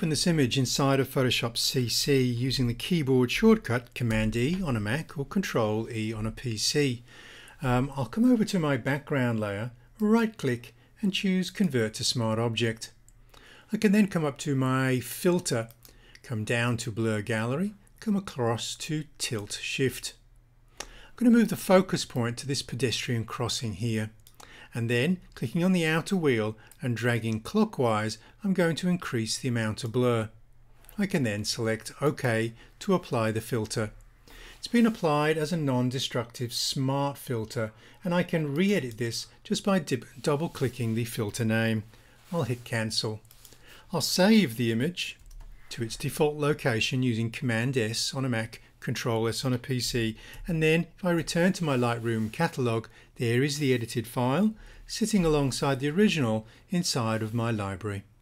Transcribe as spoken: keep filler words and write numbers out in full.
open this image inside of Photoshop C C using the keyboard shortcut Command E on a Mac or Control E on a P C. Um, I'll come over to my background layer, right click and choose Convert to Smart Object. I can then come up to my filter, come down to Blur Gallery, come across to Tilt Shift. I'm going to move the focus point to this pedestrian crossing here, and then clicking on the outer wheel and dragging clockwise, I'm going to increase the amount of blur. I can then select OK to apply the filter. It's been applied as a non-destructive smart filter, and I can re-edit this just by double clicking the filter name. I'll hit cancel. I'll save the image to its default location using Command S on a Mac, Control S on a P C, and then if I return to my Lightroom catalogue, there is the edited file sitting alongside the original inside of my library.